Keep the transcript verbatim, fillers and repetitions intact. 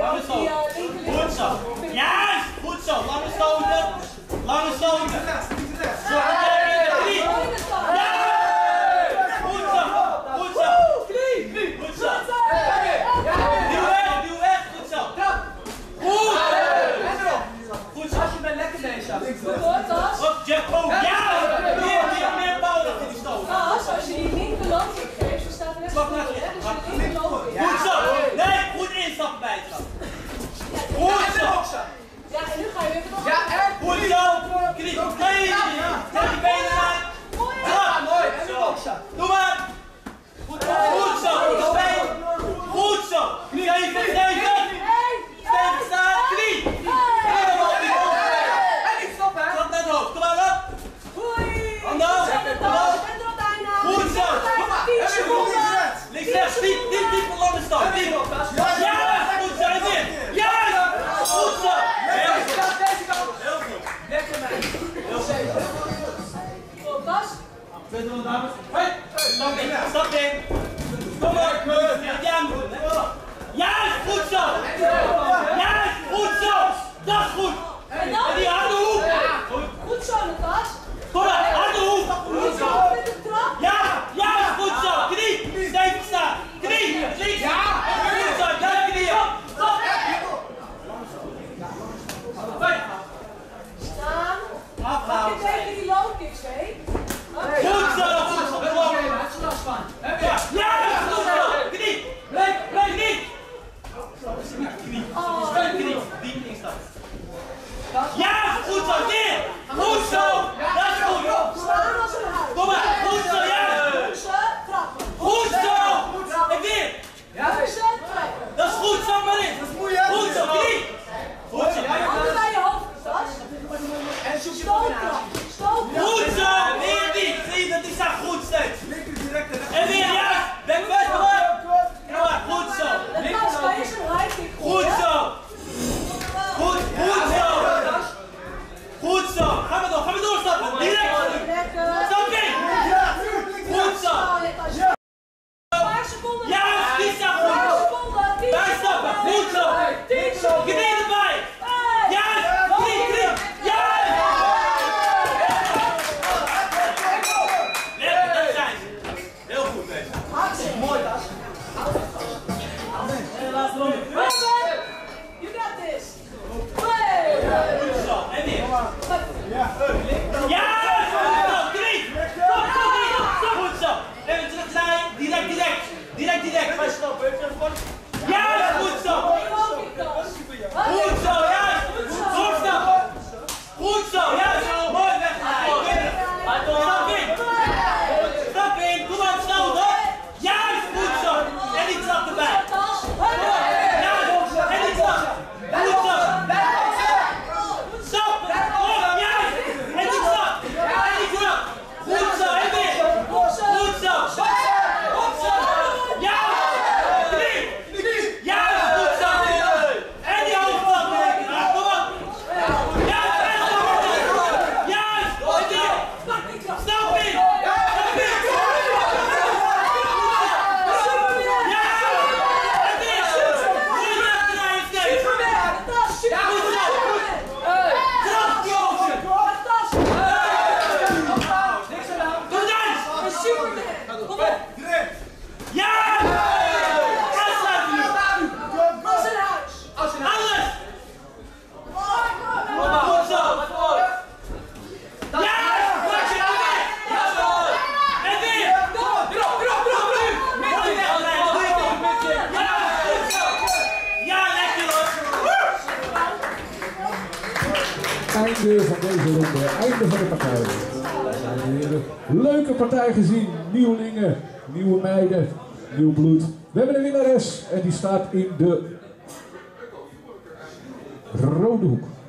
Lange stoten. Goed zo. Juist! Goed zo. Lange stoten. Lange stoten. Zo, drie. Ja! Goed zo. Goed zo. Goed zo. Duw weg, duw weg. Goed zo. Goed! Goed zo. Als je bent lekker bezig. Op, Jeff. Oh, ja! Meer, meer, meer bouwen achter die stoot. Als je die linker landje geeft, dan staat er net zo goed. Dus je linker landje. Goed zo. Nee, goed instappen bij het gaan. Goed zo. Ja, en nu ga je weer nog. Ja, en? Goed zo. Knie. Nee. Zet die benen uit. Ja, mooi. En nu boksen. Doe maar. Goed zo. Goed zo. Goed zo. Geven, geven. Stevig staan. Knie. En niet stoppen, hè? Trap naar het hoofd. Kom maar op. Handen hoog. Goed zo. Links, rechts. Diep, diep, diep. Een lange stap. Diep. Ja, goed zo. En weer. Ja. Goed zo. Heel goed. Deze kant. Heel goed. Lekker, man. Heel goed. Twee doen we dames. Hey. Stap in. Stap in. Kom maar. Ja, juist. Goed zo. Juist. Goed zo. Dat is goed. En die harde hoek. Goed zo, Natas. Kom maar. Harde hoek. Goed zo met de trap. Ja. Ja. Goed zo. Knie. Stevig staan. Knie. Links. Ja. Goed zo. Duim knieën. Stop. Staan. Afhouden. Mag je tegen die loopkicks, hè? Goed zo. Goed zo. Ja. Ja. Goed zo. Knie. Blijf. Blijf niet. Knie. Steun knie. Diep instappen. Ja. Goed zo. Weer. Goed zo. Dat is goed. Staan als een huis. Kom maar. Goed zo. Ja. Poetsen, trappen. Goed zo. En weer. Poetsen, trappen. Dat is goed. Zo maar in. Goed zo. Knie. Goed zo. Handen bij je hoofd, Natas. En zoek je Stoottrap. Stoottrap. Goed zo. Weer niet. Zie je dat die staat goed steeds. En weer. Ja. Bek weg. Kom maar. Kom maar. Goed zo. Natas, kan je zo'n high kick Goed zo. Goed. Goed zo. Goed zo. Ga maar door. Ga maar doorstappen. Direct. Stap in. Goed zo. Een paar seconden. Ja, die staat Een paar goed. seconden. tien Bijstappen. seconden. Goed zo. tien seconden. Knie erbij. Ja. Knie. Knie. Ja. Lekker. Dat zijn ze. Heel goed bezig. Hartstikke mooi, Tas. En laatste ronde. Robert, you got this. Hey. Goed zo. En weer. Ja. Goed zo. Knie. Stop. Stop. Knie. Stop. Goed zo. Even terug zijn. Direct, direct. Direct, direct. Ga stoppen. Ja. Goed zo. Goed zo. Ja. Doorstap. Goed zo. Ja. Mooi weggeleid. Stap in. Stap in. Kom maar snel hoor. Juist. Goed zo. En die trap erbij. Ja. En die trap. Goed zo. Stop. Op. Juist. En die trap. En die trap. Goed zo. En weer. Goed zo. Ja. Knie. Ja. Goed zo. En die hoofdtrap. Ja, kom op. Juist. En stap in. Juist. En weer. Stap in. Stap in. Ja. En weer. Goeie wegdraaien steeds. Goed zo. Trap die ogen. Doe dan. Kom op. Ja. Aansluiten nu. Als een huis. Alles. Goed zo. Ja. Goed zo. En weer. Mooi wegdraaien. Ja. Goed zo. Ja, lekker hoor. Einde van deze ronde, einde van de partij. We hebben weer een leuke partij gezien. Nieuwelingen, nieuwe meiden, nieuw bloed. We hebben een winnares en die staat in de rode hoek.